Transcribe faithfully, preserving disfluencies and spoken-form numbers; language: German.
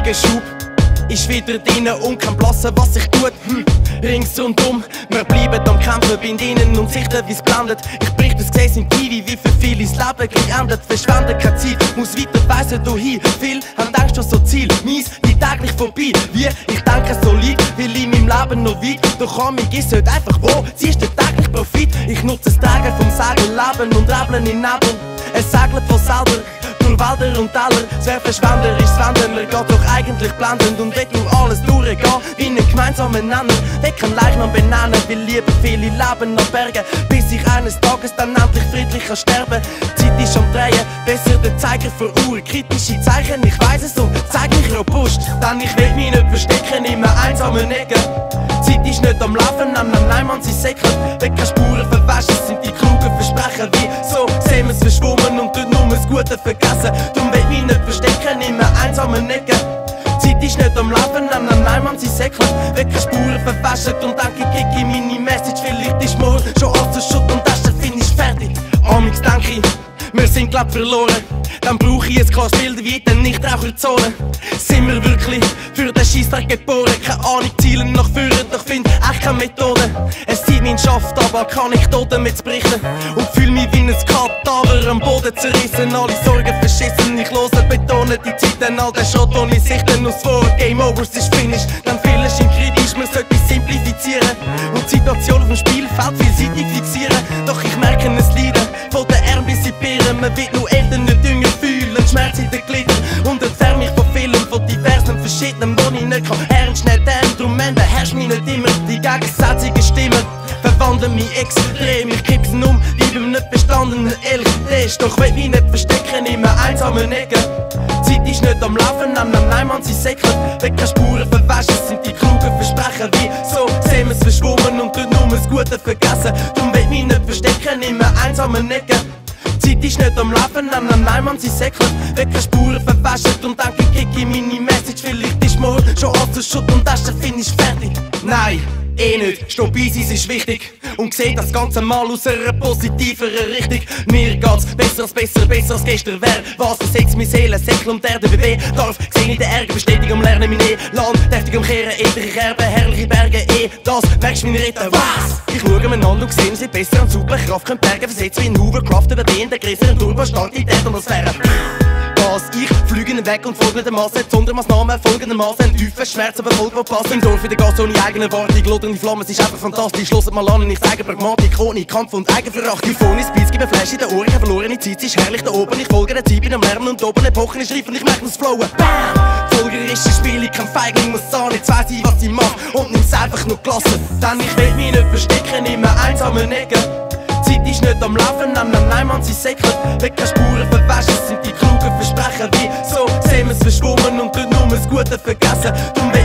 Schub ist wieder drin und kann blassen, was sich tut. Hm. Rings rundum, wir bleiben am Kämpfen, bin innen und sichten, wie's blendet. Ich bricht das Glas im T V, wie für viele das Leben geendet. Verschwende keine Zeit, muss weiter weissen, wohin. Viel haben Angst schon so Ziel, mies, die täglich vorbei. Wie, ich denke solid, will in meinem Leben noch weit. Doch an mich ist heute einfach wo, ziehst du täglich Profit. Ich nutze das Tragen vom Segelleben und Rebeln in Nebel. Es segelt von selber durch Wälder und Täler. Wer Verschwender ist Wenden, er geht doch eigentlich blendend. Und will durch alles durchgehen, wie einen gemeinsamen Nenner. Wer kann Leichnam benennen, will lieber viele Leben an Bergen, bis ich eines Tages dann endlich friedlich kann sterben. Die Zeit ist am Drehen, besser der Zeiger vor Uhr. Kritische Zeichen, ich weiss es und zeig mich robust. Denn ich will mich nicht verstecken in einem einsamen Ecke. Die Zeit ist nicht am Laufen, nein, nein, nein, man, sie säckelt. Wenn keine Spuren verwaschen, sind die klugen Versprechen wie so. Sehen wir's verschwommen und tut nur das Gute vergessen. Darum will ich mich nicht verstecken in einem einsamen Ecke. Die Zeit ist nicht am Laufen, nein, nein, nein, man, sie säckelt. Wenn keine Spuren verwaschen und denke, ich gebe meine Message. Vielleicht ist morgen schon alles zu Schutt und Äsche, find ich fertig. Amix denke ich, wir sind glaub verloren. Dann brauche ich ein klares Bild wie in der Nichtraucherzone. Sind wir wirklich für den Scheissdreck geboren? Keine Ahnung, Zielen nach vorne, doch find echt keine Methode. Es zieht mein Schaft, aber kann ich tot damit berichten. Und fühl mich wie ein Kadaver am Boden zerrissen. Alle Sorgen verschissen, ich lose betonen die Zeiten. All der Schrott ohne Sichten aus vor Game Overs ist finished. Dann viele sind kritisch, man sollte simplifizieren und die Situation auf dem Spielfeld vielseitig fixieren. Doch ich merke es Leiden von den Armen bis in die Birnen. Man wird nur Eltern nicht jünger fühlen, Schmerz in den Gliedern. Und entferne mich von vielen, von diversen verschiedenen, wo ich nicht kann. Ernst schnell den, drum beherrscht mich nicht immer die gegensätzigen Stimmen. Verwandeln mich extrem, ich kipp's um, wie beim nicht bestandenen Elchtest. Doch will mich nicht verstecken in einem einsamen Ecke. Die Zeit ist nicht am Laufen, nein, nein, nein, man, sie säckelt. Wenn keine Spuren verwaschen, sind die klugen Versprechen wie so. Sehen wir's verschwommen und tut nur das Gute vergessen. Darum will ich mich nicht verstecken in einem einsamen Ecke. Die Zeit ist nicht am Laufen, nein, nein, nein, man, sie säckelt. Wenn keine Spuren verwaschen und denke, ich gebe meine Message. Vielleicht ist morgen schon alles zu Schutt und Äsche, find ich fertig. Nein, eh nicht, Stopp Isis ist wichtig. Und seh das Ganze mal aus einer positiveren Richtung. Mir geht's besser als besser, besser als gestern wär. Was für Sex, meine Seele, Säckel und Erde B W darf. Seh nicht den Ärger, bestätig am Lernen, mein E-Land. Deftig am Kehren, edrich Erbe, herrliche Berge, eh. Das merkst du, meine Ritter, was? Ich schau mir an und seh, sie besser an Superkraft können Berge versetzt wie ein Hoovercraft über den, der größeren Turbo stark in der Atmosphäre. Ich fliege nicht weg und folge der Masse, Sondermaßnahmen folgendermaßen. Ein tiefer Schmerz, aber Volk, wo passt. Im Dorf wieder Gas ohne eigene Wartung. Lodernde Flammen, es ist einfach fantastisch. Schloss mal an und ich zeige Pragmatik, ohne Kampf und Eigenverachtung. Phone ist Beats, gib ein Flash in den Ohren, ich habe verlorene Zeit, es ist herrlich da oben. Ich folge der Zeit, bin am Lernen und oben Epochen ist reif und ich merke das Flowen. Bam! Folgerisches Spiel, ich kann Feigling, muss sagen, jetzt weiss ich, was ich mach und nimm's einfach nur gelassen. Denn ich will mich nicht verstecken in einem einsamen Ecke. Die Zeit ist nicht am Laufen, nein, nein, nein, man, sie säckelt. Wenn keine Spuren verwaschen, sind die klugen Versprechen wie so. Sehen wir's verschwommen und tut nur das Gute vergessen. Darum will